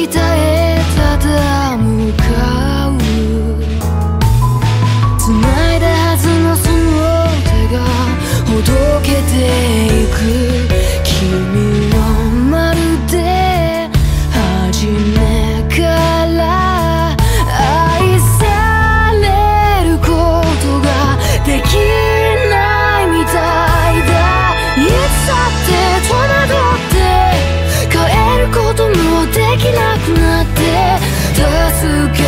北へただ向かう。繋いだはずのその手がほどけていく。君をまるで初めから愛されることができないみたいだ。いつだって戸惑って帰ることもできなくなって助け